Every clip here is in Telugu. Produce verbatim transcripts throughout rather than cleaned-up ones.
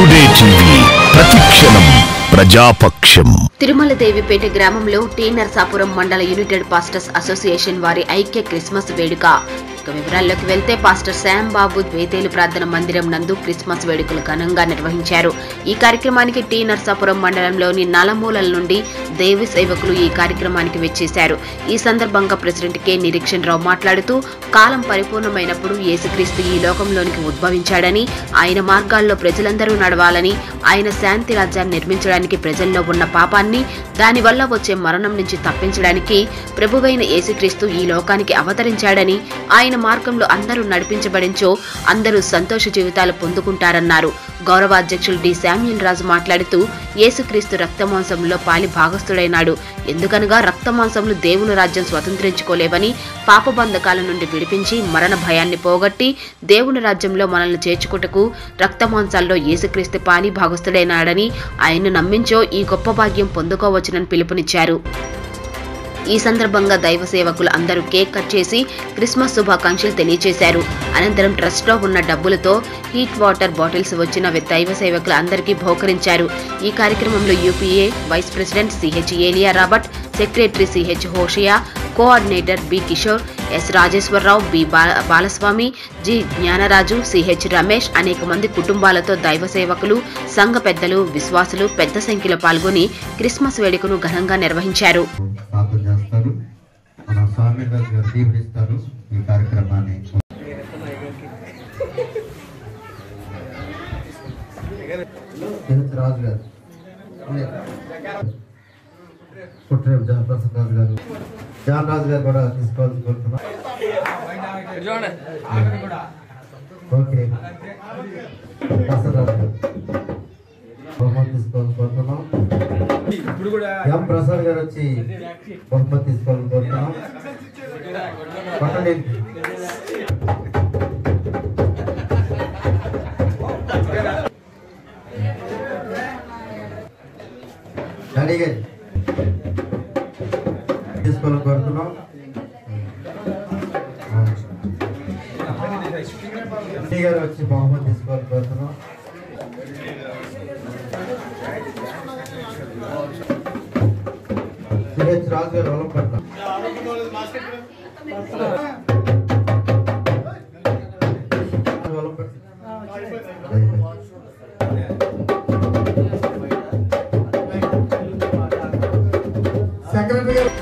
టుడే టీవీ ప్రతిక్షణం ప్రజాపక్షం. తిరుమల దేవిపేట గ్రామంలో టీ నరసాపురం మండల యునైటెడ్ పాస్టర్స్ అసోసియేషన్ వారి ఐక్య క్రిస్మస్ వేడుక. వివరాల్లోకి వెళ్తే పాస్టర్ శ్యామ్ బాబు ద్వేతేలు ప్రార్థన మందిరం నందు క్రిస్మస్ వేడుకలు ఘనంగా నిర్వహించారు. ఈ కార్యక్రమానికి టీ నరసాపురం మండలంలోని నలమూలల నుండి దేవి సేవకులు ఈ కార్యక్రమానికి వచ్చేశారు. ఈ సందర్భంగా ప్రెసిడెంట్ కె నిరీక్షణ్ రావు మాట్లాడుతూ కాలం పరిపూర్ణమైనప్పుడు యేసుక్రీస్తు ఈ లోకంలోనికి ఉద్భవించాడని, ఆయన మార్గాల్లో ప్రజలందరూ నడవాలని, ఆయన శాంతి రాజ్యాన్ని నిర్మించడానికి, ప్రజల్లో ఉన్న పాపాన్ని దానివల్ల వచ్చే మరణం నుంచి తప్పించడానికి ప్రభువైన యేసుక్రీస్తు ఈ లోకానికి అవతరించాడని, ఆయన మార్గంలో అందరూ నడిపించబడించో అందరూ సంతోష జీవితాలు పొందుకుంటారన్నారు. గౌరవాధ్యక్షులు డి శామ్యూల్ రాజు మాట్లాడుతూ యేసుక్రీస్తు రక్తమాంసంలో పాలి భాగస్థుడైనాడు. ఎందుకనగా రక్తమాంసములు దేవుని రాజ్యం స్వతంత్రించుకోలేవని, పాపబంధకాల నుండి విడిపించి మరణ భయాన్ని పోగొట్టి దేవుని రాజ్యంలో మనల్ని చేర్చుకుటకు రక్తమాంసాల్లో యేసుక్రీస్తు పాలి భాగస్థుడైనాడని, ఆయన్ను నమ్మించో ఈ గొప్ప భాగ్యం పొందుకోవచ్చునని పిలుపునిచ్చారు. ఈ సందర్భంగా దైవ సేవకులు అందరూ కేక్ కట్ చేసి క్రిస్మస్ శుభాకాంక్షలు తెలియజేశారు. అనంతరం ట్రస్ట్లో ఉన్న డబ్బులతో హీట్ వాటర్ బాటిల్స్ వచ్చిన దైవ సేవకులు అందరికీ బహుకరించారు. ఈ కార్యక్రమంలో UPA vice president CH Elia Robert, secretary CH Hoshiya, coordinator B Kishore, S Rajeswara Rao, B Balaswamy, G Gnanaraju, CH Ramesh అనేక మంది కుటుంబాలతో దైవ సేవకులు, సంఘ పెద్దలు, విశ్వాసులు పెద్ద సంఖ్యలో పాల్గొని క్రిస్మస్ వేడుకను ఘనంగా నిర్వహించారు. ప్రసాద్ గారు, జాన్ రాజు గారు కూడా తీసుకోవాల్సి కోరుతున్నాం. ఓకే, ప్రసాద్ గారు బహుమతి తీసుకోవాలని కోరుతున్నాం. ఎం ప్రసాద్ గారు వచ్చి బహుమతి తీసుకోవాలని కోరుతున్నాం. పట్టండి. డాడీ గారు తీసుకోవాలని కోరుతున్నాం. డాడీ గారు వచ్చి బహుమతి తీసుకోవాలని కోరుతున్నాం. సిహెచ్ రాజు గారు వలం పడతాం. సెక్రటరీ గారు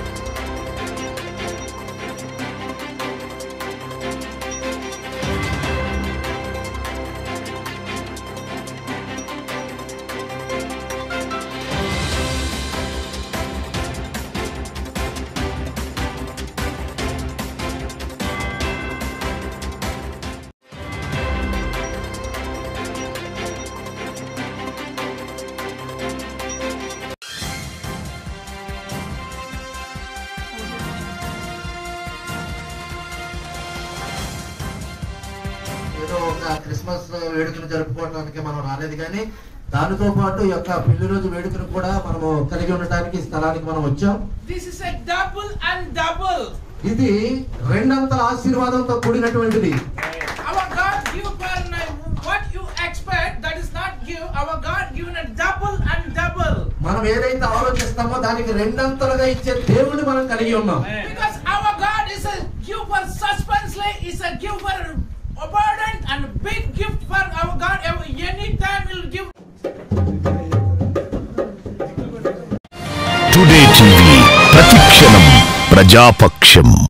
ఏదో ఒక క్రిస్మస్ వేడుకను జరుపుకోవడానికి మనం రాలేదు, కానీ దానితో పాటు ఈ యొక్క పెళ్లి రోజు వేడుకను కూడా మనము కలిగి ఉండటానికి స్థలానికి మనం వచ్చాం. This is a double and double. ఇది రెండంతల ఆశీర్వాదంతో కూడినటువంటిది. Our God give for what you expect, that is not give. Our God given a double and double. మనం ఏదైతే ఆలోచిస్తామో దానికి రెండంతలుగా ఇచ్చే దేవుడిని మనం కలిగి ఉన్నాం. Because our God is a giver suspensely, is a giver abundant and big gift for our God. Any time will give. Today TV ప్రతిక్షణం ప్రజాపక్షం.